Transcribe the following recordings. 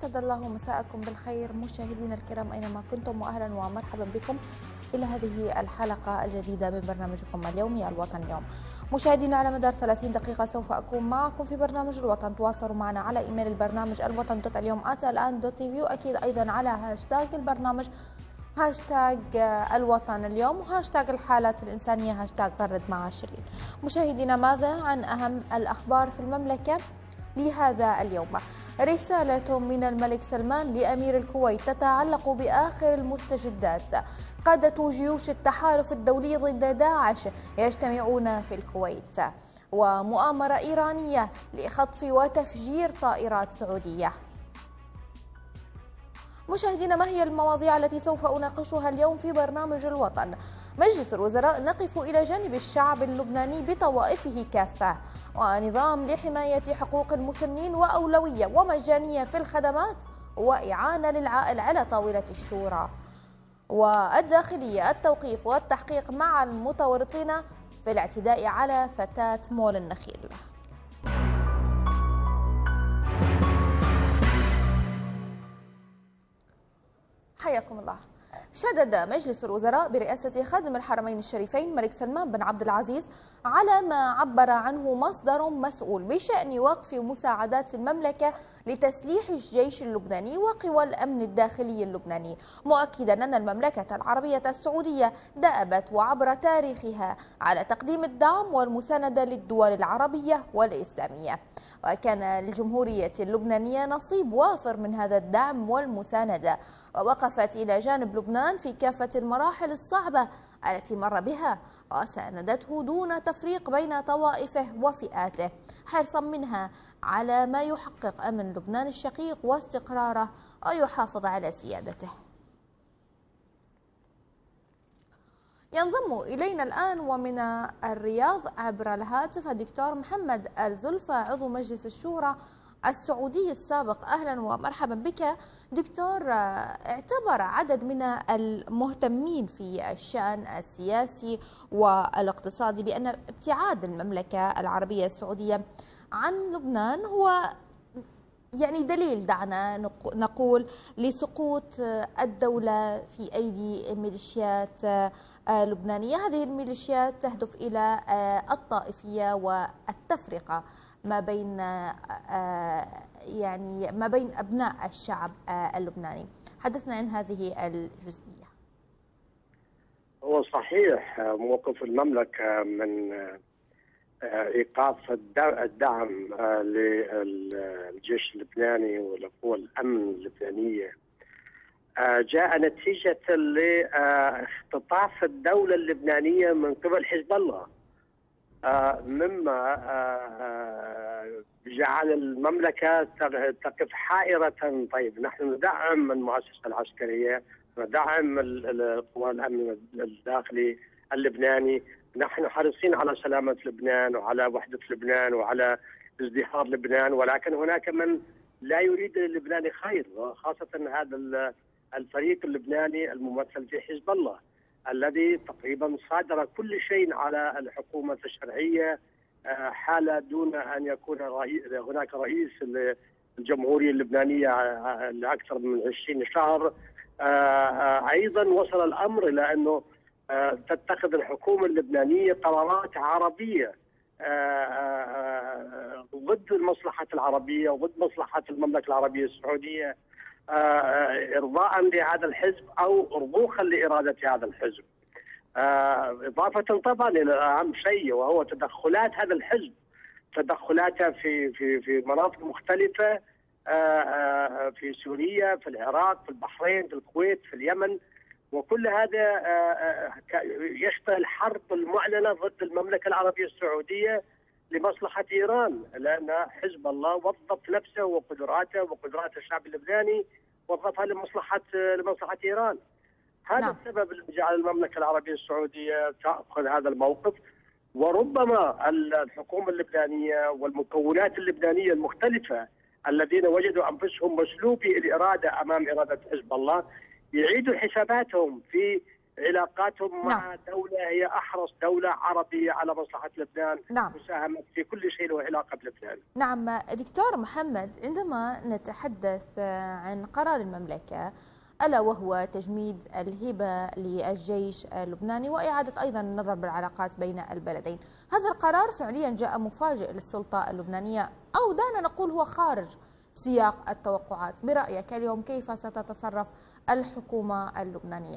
أسعد الله مساءكم بالخير مشاهدينا الكرام أينما كنتم، وأهلا ومرحبا بكم إلى هذه الحلقة الجديدة من برنامجكم اليومي الوطن اليوم. مشاهدينا، على مدار 30 دقيقة سوف أكون معكم في برنامج الوطن. تواصلوا معنا على إيميل البرنامج الوطن.اليوم@الآن.tv، وأكيد أيضا على هاشتاج البرنامج هاشتاج الوطن اليوم، وهاشتاج الحالات الإنسانية هاشتاج غرد مع شيرين. مشاهدينا، ماذا عن أهم الأخبار في المملكة لهذا اليوم؟ رسالة من الملك سلمان لأمير الكويت تتعلق بآخر المستجدات. قادة جيوش التحالف الدولي ضد داعش يجتمعون في الكويت. ومؤامرة إيرانية لخطف وتفجير طائرات سعودية. مشاهدينا، ما هي المواضيع التي سوف أناقشها اليوم في برنامج الوطن؟ مجلس الوزراء نقف إلى جانب الشعب اللبناني بطوائفه كافة، ونظام لحماية حقوق المسنين، وأولوية ومجانية في الخدمات، وإعانة للعائل على طاولة الشورى. والداخلية التوقيف والتحقيق مع المتورطين في الاعتداء على فتاة مول النخيل. حياكم الله. شدد مجلس الوزراء برئاسة خادم الحرمين الشريفين الملك سلمان بن عبد العزيز على ما عبر عنه مصدر مسؤول بشأن وقف مساعدات المملكة لتسليح الجيش اللبناني وقوى الأمن الداخلي اللبناني، مؤكدا أن المملكة العربية السعودية دأبت وعبر تاريخها على تقديم الدعم والمساندة للدول العربية والإسلامية، وكان للجمهورية اللبنانية نصيب وافر من هذا الدعم والمساندة، ووقفت إلى جانب لبنان في كافة المراحل الصعبة التي مر بها، وساندته دون تفريق بين طوائفه وفئاته، حرصا منها على ما يحقق أمن لبنان الشقيق واستقراره ويحافظ على سيادته. ينضم إلينا الآن ومن الرياض عبر الهاتف الدكتور محمد الزلفى، عضو مجلس الشورى السعودي السابق. أهلا ومرحبا بك دكتور. اعتبر عدد من المهتمين في الشأن السياسي والاقتصادي بأن ابتعاد المملكة العربية السعودية عن لبنان هو دليل، دعنا نقول، لسقوط الدولة في أيدي ميليشيات لبنانية. هذه الميليشيات تهدف إلى الطائفية والتفرقة ما بين أبناء الشعب اللبناني. حدثنا عن هذه الجزئية. هو صحيح موقف المملكة من إيقاف الدعم للجيش اللبناني والقوى الأمن اللبنانية جاء نتيجة لاختطاف الدولة اللبنانية من قبل حزب الله، مما جعل المملكة تقف حائرة. طيب، نحن ندعم المؤسسة العسكرية، ندعم قوى الأمن الداخلي اللبناني، نحن حريصين على سلامة لبنان وعلى وحدة لبنان وعلى ازدهار لبنان، ولكن هناك من لا يريد للبنان خير، خاصة هذا الفريق اللبناني الممثل في حزب الله الذي تقريبا صادر كل شيء على الحكومة الشرعية حالة دون أن يكون هناك رئيس للجمهورية اللبنانية لأكثر من 20 شهر. أيضا وصل الأمر إلى أنه تتخذ الحكومة اللبنانية قرارات عربية ضد المصلحة العربية وضد مصلحة المملكة العربية السعودية، إرضاء لهذا الحزب أو رضوخا لإرادة هذا الحزب. إضافة طبعا إلى أهم شيء وهو تدخلات هذا الحزب، تدخلاته في مناطق مختلفة، في سوريا، في العراق، في البحرين، في الكويت، في اليمن، وكل هذا يشبه الحرب المعلنة ضد المملكة العربية السعودية لمصلحة إيران، لأن حزب الله وظف نفسه وقدراته وقدرات الشعب اللبناني وظفها لمصلحة إيران. هذا السبب اللي جعل المملكة العربية السعودية تأخذ هذا الموقف، وربما الحكومة اللبنانية والمكونات اللبنانية المختلفة الذين وجدوا أنفسهم مسلوبي الإرادة أمام إرادة حزب الله يعيدوا حساباتهم في علاقاتهم مع دولة هي أحرص دولة عربية على مصلحة لبنان، وساهمت في كل شيء له علاقة بلبنان. نعم دكتور محمد، عندما نتحدث عن قرار المملكة ألا وهو تجميد الهبة للجيش اللبناني وإعادة أيضا النظر بالعلاقات بين البلدين، هذا القرار فعليا جاء مفاجئ للسلطة اللبنانية أو دعنا نقول هو خارج سياق التوقعات. برأيك اليوم كيف ستتصرف الحكومة اللبنانية؟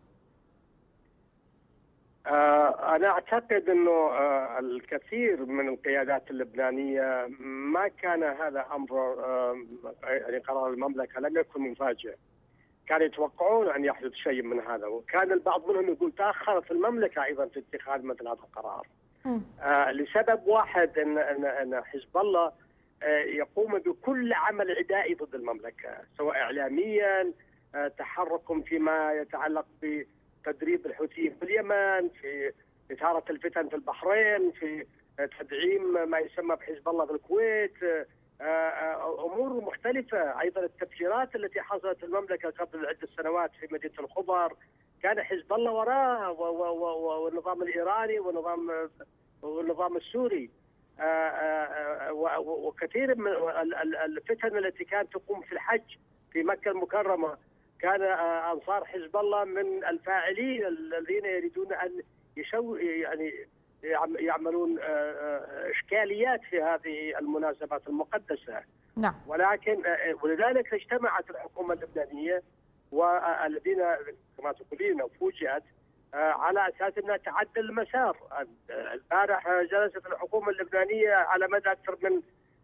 أنا أعتقد أنه الكثير من القيادات اللبنانية ما كان هذا أمر يعني قرار المملكة لم يكن مفاجئ، كانوا يتوقعون أن يحدث شيء من هذا، وكان البعض منهم يقول تأخرت المملكة أيضا في اتخاذ مثل هذا القرار لسبب واحد، أن حزب الله يقوم بكل عمل عدائي ضد المملكة، سواء إعلاميا، تحركهم فيما يتعلق بتدريب الحوثيين في اليمن، في إثارة الفتن في البحرين، في تدعيم ما يسمى بحزب الله في الكويت، امور مختلفه. ايضا التفجيرات التي حصلت في المملكه قبل عده سنوات في مدينه الخبر كان حزب الله وراء، والنظام الايراني والنظام السوري، وكثير من الفتن التي كانت تقوم في الحج في مكه المكرمه كان انصار حزب الله من الفاعلين الذين يريدون ان يعني يعملون إشكاليات في هذه المناسبات المقدسة. نعم. ولذلك اجتمعت الحكومة اللبنانية والذين كما تقولين فوجئت على أساس أنها تعدل المسار. البارح جلست الحكومة اللبنانية على مدى أكثر من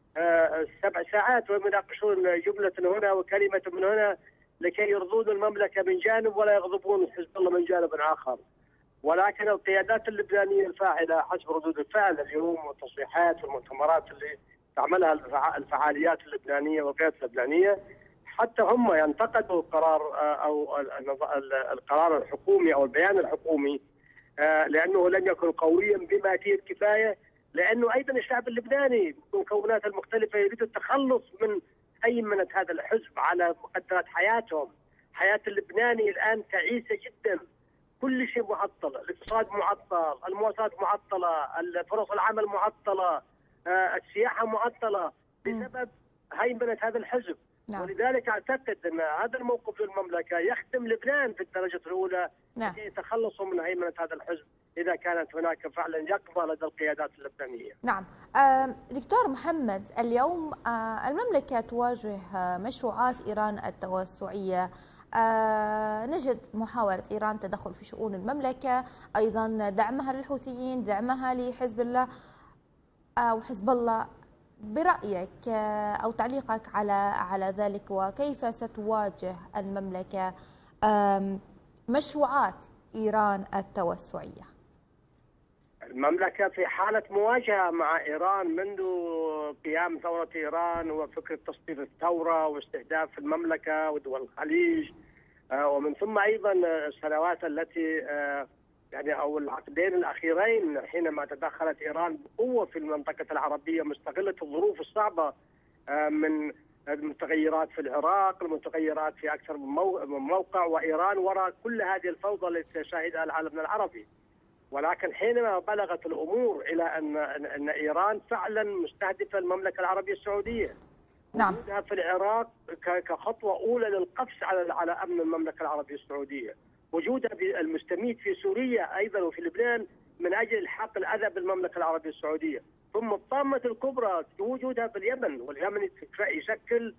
7 ساعات وهم يناقشون جملة هنا وكلمة من هنا لكي يرضون المملكة من جانب ولا يغضبون حزب الله من جانب آخر. ولكن القيادات اللبنانية الفاعلة حسب ردود الفعل اليوم والتصريحات والمؤتمرات اللي تعملها الفعاليات اللبنانية والقيادات اللبنانية، حتى هم ينتقدوا القرار أو القرار الحكومي أو البيان الحكومي لأنه لم يكن قويا بما فيه الكفاية، لأنه أيضا الشعب اللبناني بمكوناته المختلفة يريد التخلص من هيمنة هذا الحزب على مقدرات حياتهم. حياة اللبناني الآن تعيسة جدا، كل شيء معطل، الاقتصاد معطل، المواصلات معطلة، فرص العمل معطلة، السياحة معطلة بسبب هيمنة هذا الحزب. نعم. ولذلك أعتقد أن هذا الموقف للمملكة يخدم لبنان في الدرجة الأولى لكي يتخلصوا من هيمنة هذا الحزب إذا كانت هناك فعلا يقظة لدى القيادات اللبنانية. نعم. دكتور محمد، اليوم المملكة تواجه مشروعات إيران التوسعية، نجد محاولة إيران تدخل في شؤون المملكة، أيضا دعمها للحوثيين، دعمها لحزب الله أو حزب الله. برأيك أو تعليقك على ذلك، وكيف ستواجه المملكة مشروعات إيران التوسعية؟ المملكة في حالة مواجهة مع إيران منذ قيام ثورة إيران وفكرة تصدير الثورة واستهداف المملكة ودول الخليج، ومن ثم أيضا السنوات التي يعني أو العقدين الأخيرين حينما تدخلت إيران بقوة في المنطقة العربية مستغلة الظروف الصعبة من المتغيرات في العراق، المتغيرات في أكثر من موقع، وإيران وراء كل هذه الفوضى التي شهدها العالم العربي. ولكن حينما بلغت الأمور إلى أن إيران فعلا مستهدفة المملكة العربية السعودية، نعم، وجودها في العراق كخطوة أولى للقفز على أمن المملكة العربية السعودية، وجودها المستميت في سوريا أيضا وفي لبنان من أجل إلحاق الأذى بالمملكة العربية السعودية، ثم الطامة الكبرى وجودها في اليمن، واليمن يشكل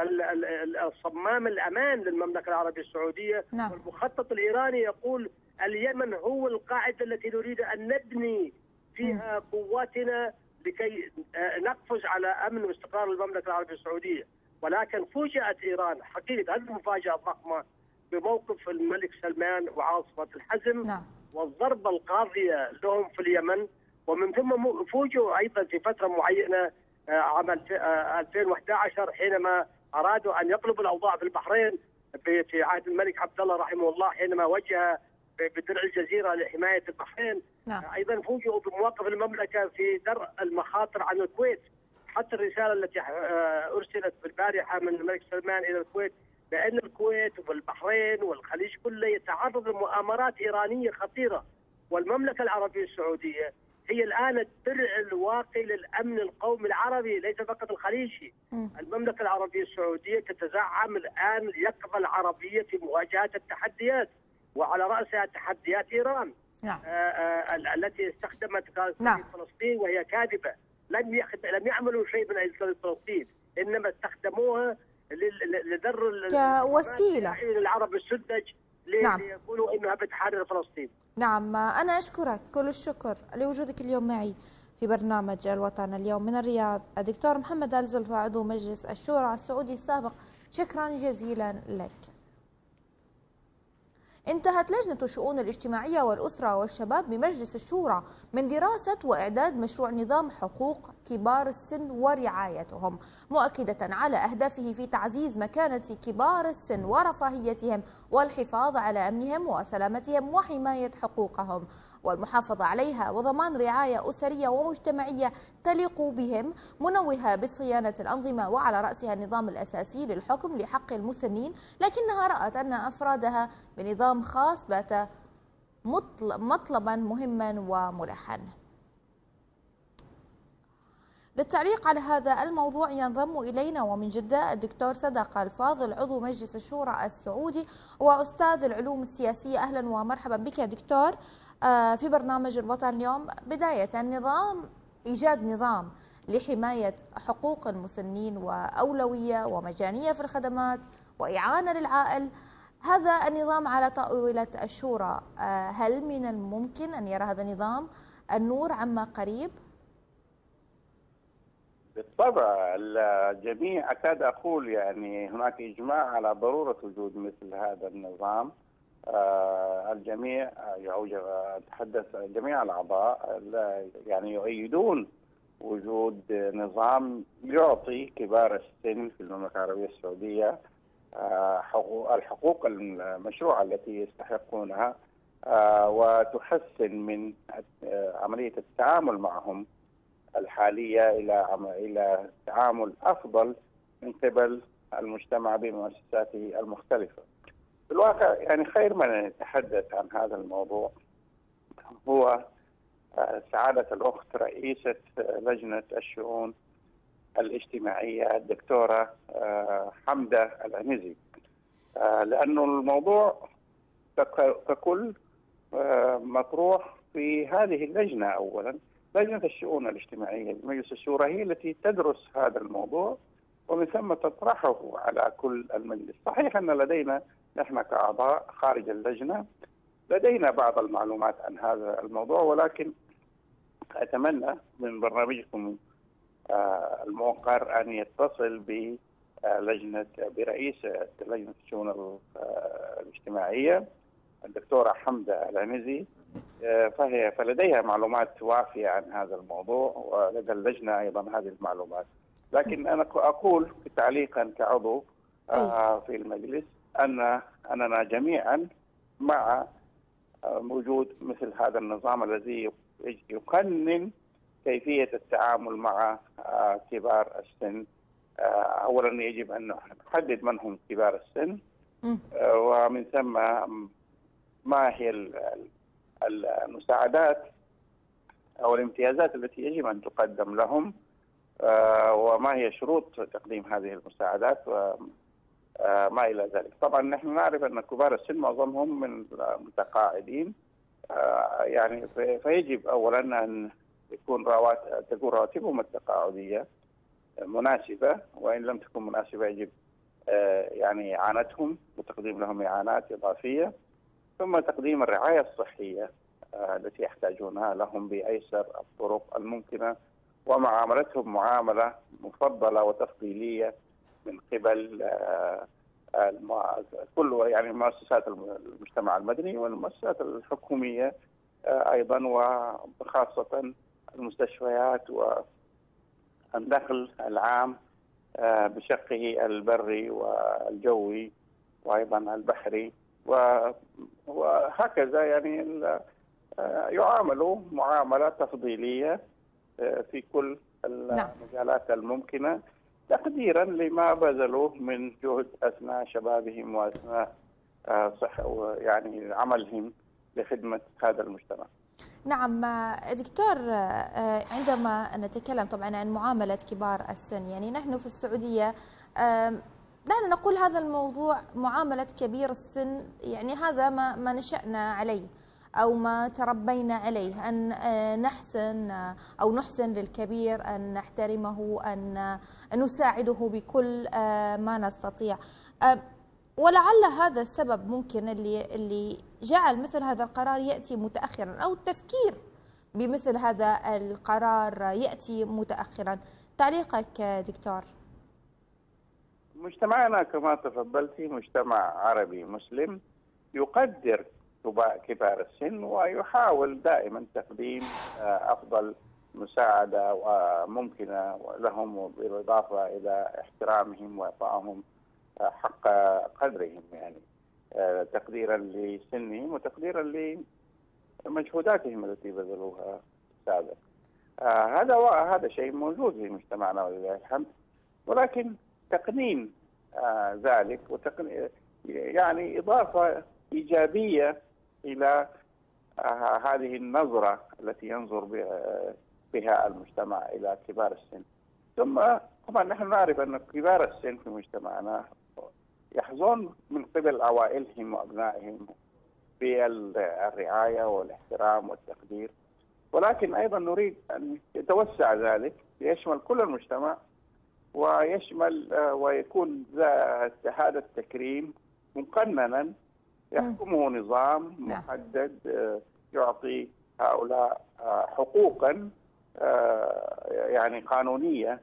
الصمام الأمان للمملكة العربية السعودية. نعم. والمخطط الإيراني يقول اليمن هو القاعدة التي نريد أن نبني فيها قواتنا لكي نقفز على أمن واستقرار المملكة العربية السعودية. ولكن فوجئت إيران حقيقة، هذه المفاجأة الضخمة، بموقف الملك سلمان وعاصفة الحزم. نعم. والضربة القاضية لهم في اليمن، ومن ثم فوجئوا أيضا في فترة معينة عام 2011 حينما أرادوا أن يقلبوا الأوضاع في البحرين في عهد الملك عبد الله رحمه الله، حينما وجه بدرع الجزيرة لحماية البحرين. نعم. أيضا فوجئوا بمواقف المملكة في درء المخاطر عن الكويت، حتى الرسالة التي أرسلت بالبارحة من الملك سلمان إلى الكويت بأن الكويت والبحرين والخليج كله يتعرض لمؤامرات إيرانية خطيرة، والمملكة العربية السعودية هي الآن الدرع الواقي للأمن القومي العربي، ليس فقط الخليجي. المملكة العربية السعودية تتزعم الآن اليقظة العربية في مواجهة التحديات، وعلى رأسها تحديات إيران. نعم. التي استخدمت نعم. فلسطين وهي كاذبة. لم يعملوا شيء من أجل فلسطين، إنما استخدموها لذر كوسيلة العرب السذج نعم. ليقولوا انها بتحرر فلسطين. نعم، انا اشكرك كل الشكر لوجودك اليوم معي في برنامج الوطن اليوم من الرياض، الدكتور محمد آل زلفى عضو مجلس الشورى السعودي السابق. شكرا جزيلا لك. انتهت لجنة الشؤون الاجتماعية والأسرة والشباب بمجلس الشورى من دراسة وإعداد مشروع نظام حقوق كبار السن ورعايتهم، مؤكدة على أهدافه في تعزيز مكانة كبار السن ورفاهيتهم والحفاظ على أمنهم وسلامتهم وحماية حقوقهم والمحافظة عليها وضمان رعاية أسرية ومجتمعية تليق بهم، منوهة بصيانة الأنظمة وعلى رأسها النظام الأساسي للحكم لحق المسنين، لكنها رأت أن أفرادها بنظام خاص بات مطلبا مهما وملحا. للتعليق على هذا الموضوع ينضم إلينا ومن جدة الدكتور صدق الفاضل عضو مجلس الشورى السعودي وأستاذ العلوم السياسية. أهلا ومرحبا بك دكتور في برنامج الوطن اليوم. بداية إيجاد نظام لحماية حقوق المسنين وأولوية ومجانية في الخدمات وإعانة للعائل، هذا النظام على طاولة الشورى، هل من الممكن أن يرى هذا النظام النور عما قريب؟ بالطبع الجميع أكاد أقول يعني هناك إجماع على ضرورة وجود مثل هذا النظام. الجميع أتحدث جميع الأعضاء يعني يؤيدون وجود نظام يعطي كبار السن في المملكة العربية السعودية الحقوق المشروعة التي يستحقونها، وتحسن من عملية التعامل معهم الحالية إلى تعامل أفضل من قبل المجتمع بمؤسساته المختلفة. في الواقع يعني خير من يتحدث عن هذا الموضوع هو سعادة الأخت رئيسة لجنة الشؤون الاجتماعية الدكتورة حمدة العنزي، لأنه الموضوع ككل مطروح في هذه اللجنة. أولا لجنة الشؤون الاجتماعية بمجلس الشورى هي التي تدرس هذا الموضوع ومن ثم تطرحه على كل المجلس. صحيح أن لدينا نحن كأعضاء خارج اللجنة لدينا بعض المعلومات عن هذا الموضوع، ولكن أتمنى من برنامجكم الموقر أن يتصل برئيسة لجنة الشؤون الاجتماعية الدكتورة حمدة العنزي، فلديها معلومات وافية عن هذا الموضوع، ولدى اللجنة أيضا هذه المعلومات. لكن أنا أقول تعليقا كعضو في المجلس أننا جميعا مع وجود مثل هذا النظام الذي يقنن كيفية التعامل مع كبار السن. أولا يجب أن نحدد من هم كبار السن، ومن ثم ما هي المساعدات أو الامتيازات التي يجب أن تقدم لهم، وما هي شروط تقديم هذه المساعدات وما إلى ذلك. طبعا نحن نعرف أن كبار السن معظمهم من المتقاعدين، يعني فيجب أولا أن تكون رواتبهم التقاعدية مناسبة، وإن لم تكن مناسبة يجب يعني إعانتهم وتقديم لهم إعانات إضافية، ثم تقديم الرعاية الصحية التي يحتاجونها لهم بأيسر الطرق الممكنة، ومعاملتهم معاملة مفضلة وتفضيلية من قبل كل يعني مؤسسات المجتمع المدني والمؤسسات الحكومية أيضا، وخاصة المستشفيات والدخل العام بشقه البري والجوي وأيضا البحري، وهكذا يعني يعاملوا معاملة تفضيلية في كل المجالات الممكنة. تقديرا لما بذلوه من جهد أثناء شبابهم وأثناء يعني عملهم لخدمة هذا المجتمع. نعم دكتور، عندما نتكلم طبعا عن معاملة كبار السن، يعني نحن في السعودية دعنا نقول هذا الموضوع معاملة كبير السن، يعني هذا ما نشأنا عليه أو ما تربينا عليه، أن نحسن أو نحسن للكبير، أن نحترمه، أن نساعده بكل ما نستطيع. ولعل هذا السبب ممكن اللي جعل مثل هذا القرار يأتي متأخرا، أو التفكير بمثل هذا القرار يأتي متأخرا. تعليقك دكتور؟ مجتمعنا كما تفضلتي مجتمع عربي مسلم يقدر كبار السن ويحاول دائما تقديم أفضل مساعدة وممكنة لهم، بالإضافة إلى احترامهم وإعطائهم حق قدرهم، يعني تقديرا لسنهم وتقديرا لمجهوداتهم التي بذلوها سابقا. هذا شيء موجود في مجتمعنا ولله الحمد، ولكن تقنين ذلك يعني إضافة إيجابية إلى هذه النظرة التي ينظر بها المجتمع إلى كبار السن. ثم طبعا نحن نعرف أن كبار السن في مجتمعنا يحظون من قبل عوائلهم وأبنائهم بالرعاية والاحترام والتقدير، ولكن أيضا نريد أن يتوسع ذلك ليشمل كل المجتمع، ويشمل ويكون هذا التكريم مقننا يحكمه نظام محدد يعطي هؤلاء حقوقا يعني قانونية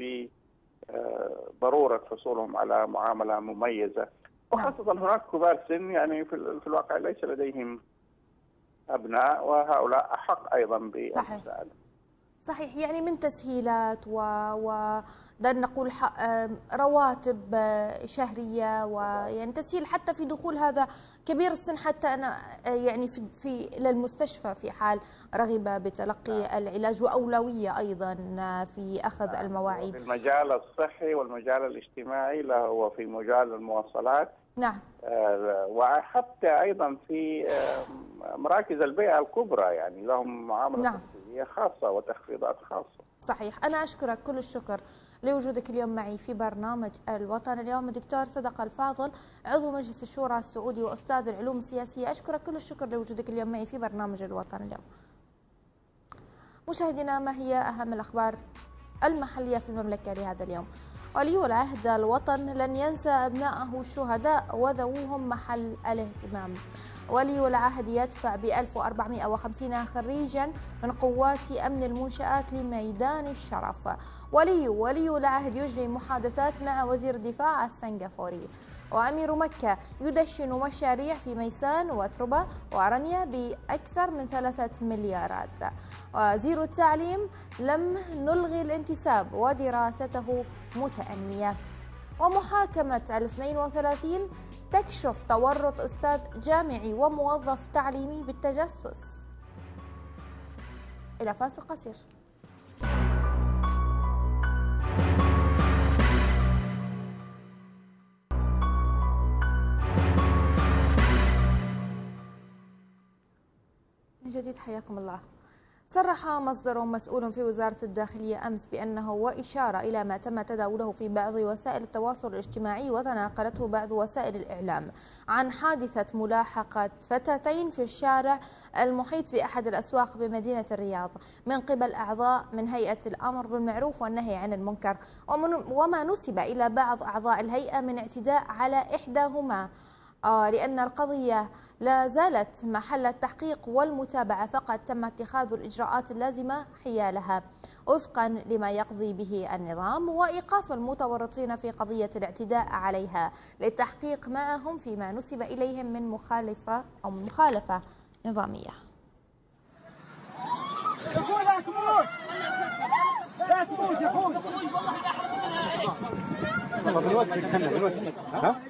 بضرورة حصولهم على معاملة مميزة، وخاصة هناك كبار سن يعني في الواقع ليس لديهم أبناء، وهؤلاء أحق أيضا بالمساعدة. صحيح، يعني من تسهيلات نقول رواتب شهرية، ويعني تسهيل حتى في دخول هذا كبير السن، حتى أنا يعني في للمستشفى في حال رغب بتلقي العلاج، وأولوية أيضا في أخذ المواعيد. في المجال الصحي والمجال الاجتماعي وفي مجال المواصلات. نعم. وحتى أيضا في مراكز البيئة الكبرى يعني لهم معاملة خاصة وتخفيضات خاصة. صحيح. أنا أشكرك كل الشكر لوجودك اليوم معي في برنامج الوطن اليوم، دكتور صدقة الفاضل، عضو مجلس الشورى السعودي وأستاذ العلوم السياسية. أشكرك كل الشكر لوجودك اليوم معي في برنامج الوطن اليوم. مشاهدينا، ما هي أهم الأخبار المحلية في المملكة لهذا اليوم؟ ولي العهد الوطن لن ينسى أبنائه الشهداء وذووهم محل الاهتمام. ولي العهد يدفع ب 1450 خريجا من قوات أمن المنشآت لميدان الشرف. ولي العهد يجري محادثات مع وزير الدفاع السنغافوري. وأمير مكة يدشن مشاريع في ميسان وتربة وأرنيا بأكثر من 3 مليارات. وزير التعليم لم نلغي الانتساب ودراسته متأنية. ومحاكمة 32 تكشف تورط أستاذ جامعي وموظف تعليمي بالتجسس. إلى فاصل قصير. من جديد حياكم الله. صرح مصدر مسؤول في وزارة الداخلية أمس بأنه وإشارة إلى ما تم تداوله في بعض وسائل التواصل الاجتماعي وتناقلته بعض وسائل الإعلام عن حادثة ملاحقة فتاتين في الشارع المحيط بأحد الأسواق بمدينة الرياض من قبل أعضاء من هيئة الأمر بالمعروف والنهي عن المنكر، وما نسب إلى بعض أعضاء الهيئة من اعتداء على إحداهما، لأن القضية لا زالت محل التحقيق والمتابعة، فقط تم اتخاذ الإجراءات اللازمة حيالها وفقا لما يقضي به النظام، وإيقاف المتورطين في قضية الاعتداء عليها للتحقيق معهم فيما نسب إليهم من مخالفة نظامية. لا تموت يا اخوي، والله بنوسك ها؟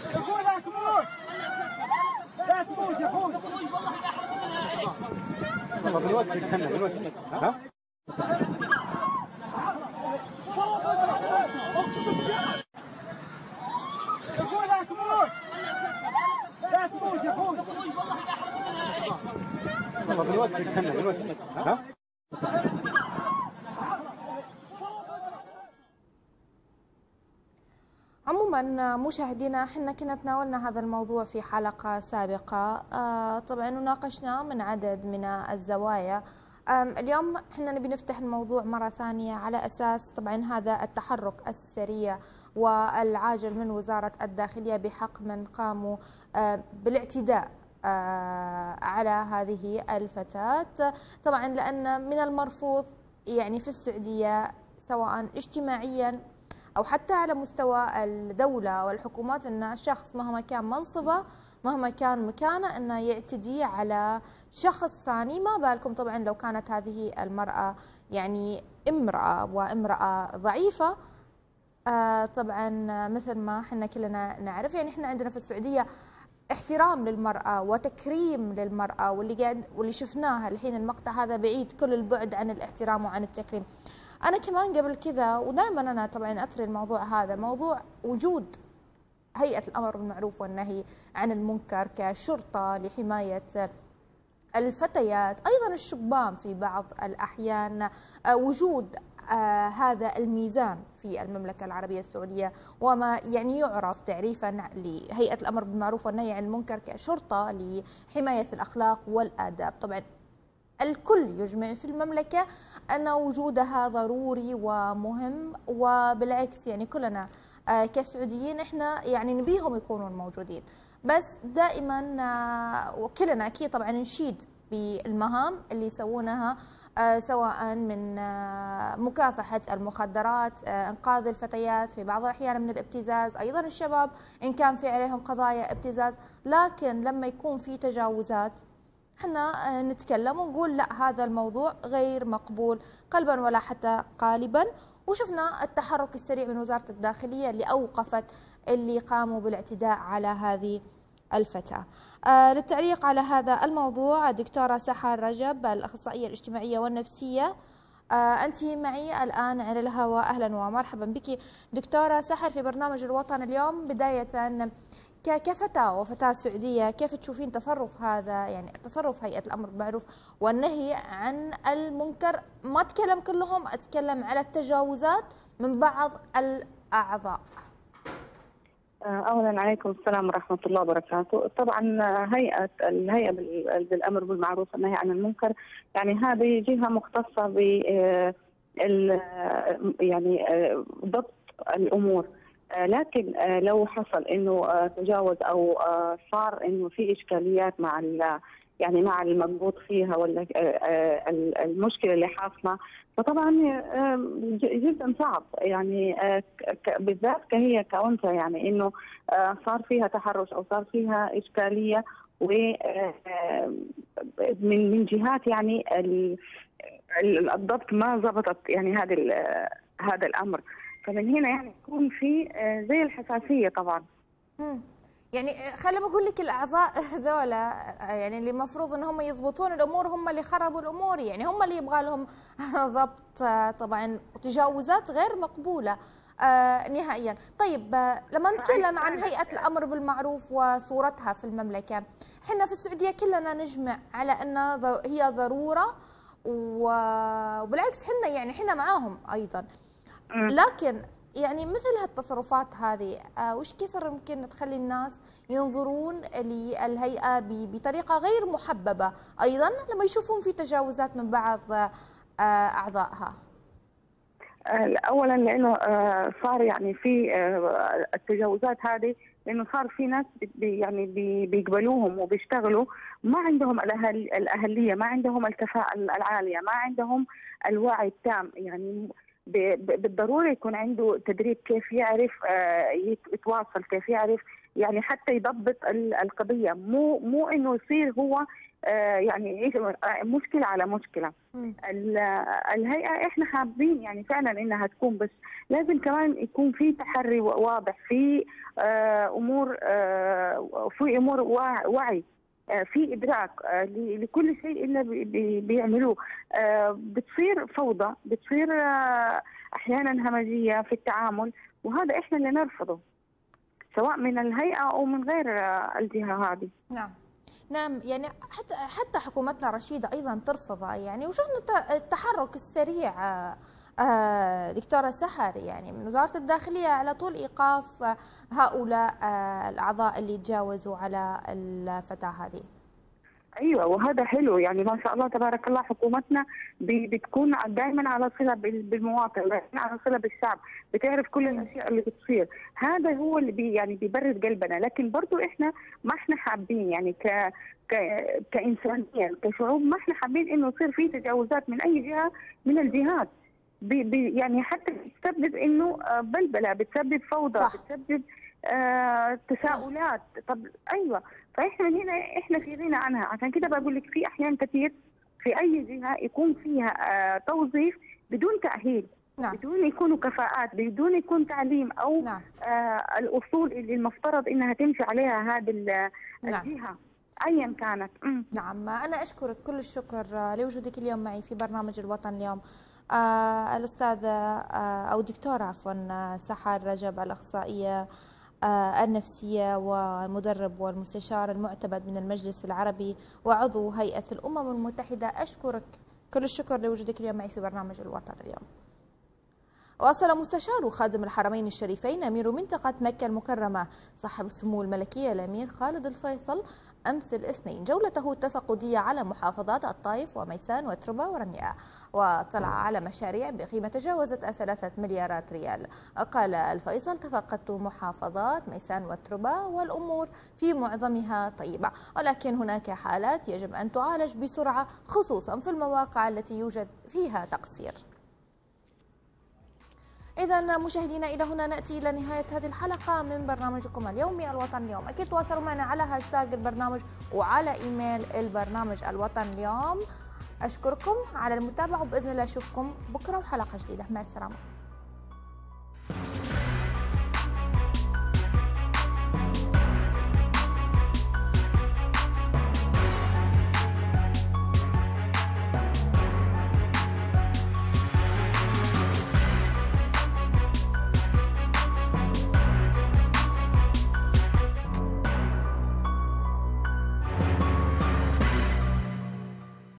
لا تموت يا اخوي، والله عموما مشاهدينا، احنا كنا تناولنا هذا الموضوع في حلقة سابقة، طبعا وناقشناه من عدد من الزوايا. اليوم احنا نبي نفتح الموضوع مرة ثانية على أساس طبعا هذا التحرك السريع والعاجل من وزارة الداخلية بحق من قاموا بالاعتداء على هذه الفتاة. طبعا لأن من المرفوض يعني في السعودية سواء اجتماعيا أو حتى على مستوى الدولة والحكومات أن الشخص مهما كان منصبه مهما كان مكانه أنه يعتدي على شخص ثاني، ما بالكم طبعا لو كانت هذه المرأة يعني امرأة وامرأة ضعيفة. طبعا مثل ما احنا كلنا نعرف يعني احنا عندنا في السعودية احترام للمرأة وتكريم للمرأة، واللي شفناها الحين المقطع هذا بعيد كل البعد عن الاحترام وعن التكريم. أنا كمان قبل كذا ودائما أنا طبعا أثري الموضوع هذا، موضوع وجود هيئة الأمر بالمعروف والنهي عن المنكر كشرطة لحماية الفتيات أيضا الشبان في بعض الأحيان، وجود هذا الميزان في المملكة العربية السعودية وما يعني يعرف تعريفا لهيئة الأمر بالمعروف والنهي عن المنكر كشرطة لحماية الأخلاق والآداب. طبعا الكل يجمع في المملكة أن وجودها ضروري ومهم، وبالعكس يعني كلنا كسعوديين احنا يعني نبيهم يكونون موجودين، بس دائما وكلنا أكيد طبعا نشيد بالمهام اللي يسوونها سواء من مكافحة المخدرات، إنقاذ الفتيات في بعض الأحيان من الابتزاز، أيضا الشباب إن كان في عليهم قضايا ابتزاز. لكن لما يكون في تجاوزات احنا نتكلم ونقول لا، هذا الموضوع غير مقبول قلبا ولا حتى قالبا. وشفنا التحرك السريع من وزارة الداخلية اللي أوقفت اللي قاموا بالاعتداء على هذه الفتاة. للتعليق على هذا الموضوع دكتورة سحر رجب الأخصائية الاجتماعية والنفسية، أنت معي الآن على الهواء. أهلا ومرحبا بك دكتورة سحر في برنامج الوطن اليوم. بداية كفتاة وفتاة سعودية، كيف تشوفين تصرف هذا يعني تصرف هيئة الأمر بالمعروف والنهي عن المنكر؟ ما أتكلم كلهم، أتكلم على التجاوزات من بعض الأعضاء. أولا عليكم السلام ورحمة الله وبركاته. طبعا الهيئة بالأمر بالمعروف والنهي عن المنكر يعني هذه جهة مختصة ب يعني ضبط الأمور، لكن لو حصل انه تجاوز او صار انه في اشكاليات مع يعني مع المضبوط فيها ولا المشكله اللي حاصله، فطبعا جدا صعب يعني بالذات كهي كأنثى يعني انه صار فيها تحرش او صار فيها اشكاليه من جهات يعني الضبط ما ضبطت يعني هذا الامر. فمن هنا يعني يكون في زي الحساسيه طبعا. يعني خليني بقول لك الاعضاء هذولا يعني اللي المفروض ان هم يضبطون الامور هم اللي خربوا الامور، يعني هم اللي يبغى لهم ضبط طبعا تجاوزات غير مقبوله نهائيا. طيب لما نتكلم عن هيئه الامر بالمعروف وصورتها في المملكه، احنا في السعوديه كلنا نجمع على ان هي ضروره وبالعكس احنا معاهم ايضا، لكن يعني مثل هالتصرفات هذه وش كثر يمكن تخلي الناس ينظرون للهيئة بطريقة غير محببة أيضا لما يشوفون في تجاوزات من بعض أعضائها؟ أولا لأنه صار يعني في التجاوزات هذه لأنه صار في ناس يعني بيقبلوهم وبيشتغلوا ما عندهم الأهلية، ما عندهم الكفاءة العالية، ما عندهم الوعي التام. يعني بالضرورة يكون عنده تدريب كيف يعرف يتواصل، كيف يعرف يعني حتى يضبط القضية، مو انه يصير هو يعني مشكلة على مشكلة. الهيئة احنا حابين يعني فعلا انها تكون، بس لازم كمان يكون في تحري واضح في امور وعي في ادراك لكل شيء اللي بيعملوه، بتصير فوضى، بتصير احيانا همجيه في التعامل، وهذا احنا اللي نرفضه سواء من الهيئه او من غير الجهه هذه. نعم، يعني حتى حكومتنا رشيدة أيضا ترفضها، يعني وشفنا التحرك السريع دكتورة سحر يعني من وزارة الداخلية على طول إيقاف هؤلاء الأعضاء اللي تجاوزوا على الفتاة هذه. ايوه، وهذا حلو، يعني ما شاء الله تبارك الله حكومتنا بتكون دائما على صله بالمواطن، دائما على صله بالشعب، بتعرف كل الاشياء اللي بتصير. هذا هو اللي يعني بيبرد قلبنا، لكن برضو احنا ما احنا حابين يعني كإنسانية كشعوب ما احنا حابين انه يصير في تجاوزات من اي جهه من الجهات، يعني حتى بتسبب انه بلبله، بتسبب فوضى، صح. بتسبب تساؤلات. طب ايوه، فاحنا من هنا احنا في غنى عنها. عشان كده بقول لك في احيان كثير في اي جهه يكون فيها توظيف بدون تاهيل، نعم. بدون يكونوا كفاءات، بدون يكون تعليم او نعم. الاصول اللي المفترض انها تمشي عليها هذه الجهه، نعم. ايا كانت. نعم، انا اشكرك كل الشكر لوجودك اليوم معي في برنامج الوطن اليوم. الأستاذة أو دكتورة عفوا سحر رجب، الأخصائية النفسية والمدرب والمستشار المعتمد من المجلس العربي وعضو هيئة الأمم المتحدة، أشكرك كل الشكر لوجودك اليوم معي في برنامج الوطن اليوم. واصل مستشار خادم الحرمين الشريفين أمير منطقة مكة المكرمة صاحب السمو الملكية الأمير خالد الفيصل أمس الاثنين جولته التفقدية على محافظات الطائف وميسان وتربة ورنيئة، واطلع على مشاريع بقيمة تجاوزت 3 مليارات ريال. قال الفيصل: تفقدت محافظات ميسان وتربة والأمور في معظمها طيبة، ولكن هناك حالات يجب أن تعالج بسرعة خصوصا في المواقع التي يوجد فيها تقصير. إذا مشاهدينا، إلى هنا نأتي إلى نهاية هذه الحلقة من برنامجكم اليومي الوطن اليوم. أكيد تواصلوا معنا على هاشتاج البرنامج وعلى إيميل البرنامج الوطن اليوم. أشكركم على المتابعة، وبإذن الله أشوفكم بكرة وحلقة جديدة. مع السلامة.